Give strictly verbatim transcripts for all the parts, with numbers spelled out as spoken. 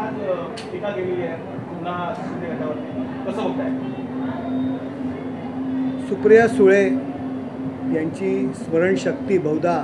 आज टीका केलेली आहे पुन्हा शिंदे गटावरती, कसं बघताय? सुप्रिया सुळे यांची स्मरणशक्ती बहुधा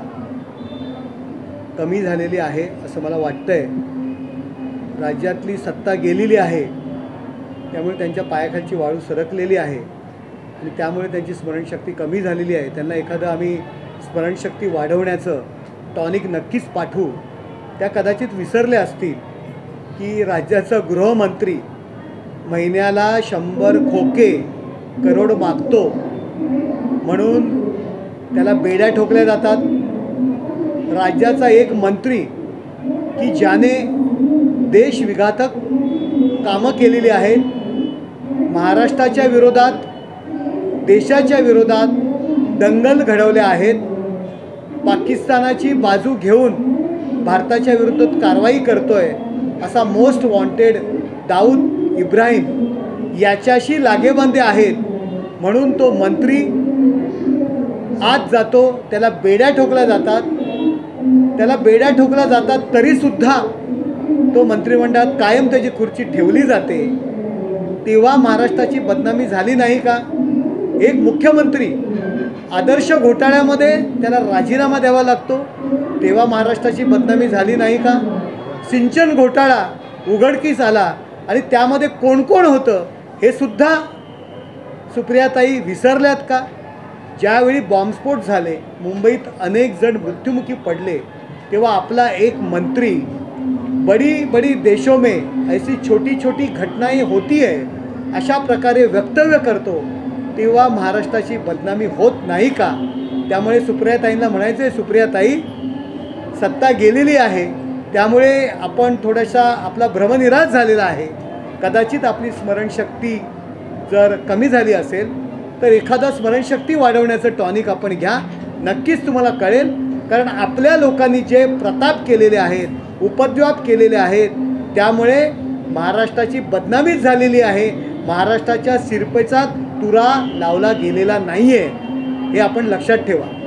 कमी झालेली आहे असं मला वाटतंय। राज्यातली सत्ता गेलेली आहे, त्यामुळे त्यांच्या पायाखालची वाळू सरकलेली आहे आणि त्यामुळे त्यांची स्मरणशक्ती कमी झालेली आहे। त्यांना एखादं आम्ही स्मरणशक्ती वाढवण्याचं टॉनिक नक्कीच पाठवू। त्या कदाचित विसरले असतील की राज्याचा गृहमंत्री महिन्याला शंभर खोके करोड मागतो म्हणून त्याला बेड्या ठोकल्या जातात। राज्याचा एक मंत्री की ज्याने देशविघातक कामं केलेली आहेत, महाराष्ट्राच्या विरोधात देशाच्या विरोधात दंगल घडवल्या आहेत, पाकिस्तानाची बाजू घेऊन भारताच्या विरोधात कारवाई करतोय असा मोस्ट वॉन्टेड दाऊद इब्राहिम याच्याशी लागेबांधे आहेत म्हणून तो मंत्री आत जातो, त्याला बेड्या ठोकल्या जातात त्याला बेड्या ठोकल्या जातात तरीसुद्धा तो मंत्रिमंडळात कायम त्याची खुर्ची ठेवली जाते। तेव्हा महाराष्ट्राची बदनामी झाली नाही का? एक मुख्यमंत्री आदर्श घोटाळ्यामध्ये त्याला राजीनामा द्यावा लागतो, तेव्हा महाराष्ट्राची बदनामी झाली नाही का? सिंचन घोटाळा उघडकीस आला आणि त्यामध्ये कोण कोण होतं हे सुद्धा सुप्रियाताई विसरल्यात का? ज्यावेळी बॉम्बस्फोट झाले, मुंबईत अनेक जण मृत्युमुखी पडले, तेव्हा आपला एक मंत्री बड़ी बड़ी देशों में ऐसी छोटी छोटी घटनाएं होती है अशा प्रकारे वक्तव्य करतो, तेव्हा महाराष्ट्राची बदनामी होत नाही का? त्यामुळे सुप्रियाताईंना म्हणायचं आहे, सुप्रियाताई सत्ता गेलेली आहे, त्यामुळे आपण थोडासा आपला भ्रमनिरास झालेला आहे। कदाचित आपली स्मरणशक्ती जर कमी झाली असेल तर एखादा स्मरणशक्ती वाढवण्याचं टॉनिक आपण घ्या, नक्कीच तुम्हाला कळेल। कारण आपल्या लोकांनी जे प्रताप केलेले आहेत, उपद्व्याप केलेले आहेत, त्यामुळे महाराष्ट्राची बदनामीच झालेली आहे। महाराष्ट्राच्या सिरपेचा तुरा लावला गेलेला नाही आहे, हे आपण लक्षात ठेवा।